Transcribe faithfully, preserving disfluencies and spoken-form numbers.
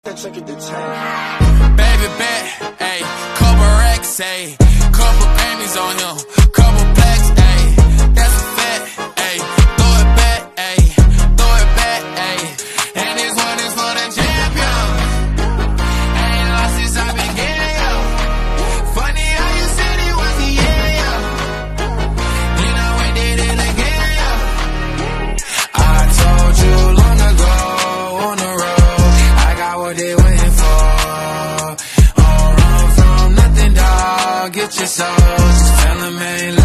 Check it the time. Baby bet, ayy, couple racks, ayy, couple Grammys on him, couple blacks, ayy, that's a fact, ayy, throw it back, ayy, throw it back, ayy, and this one is for the champion. Ain't lost since I began. Funny how you said it was the yeah. Then I went did it again. I told you long ago on the road, I got what they waiting for. Get your soul, just tell them ain't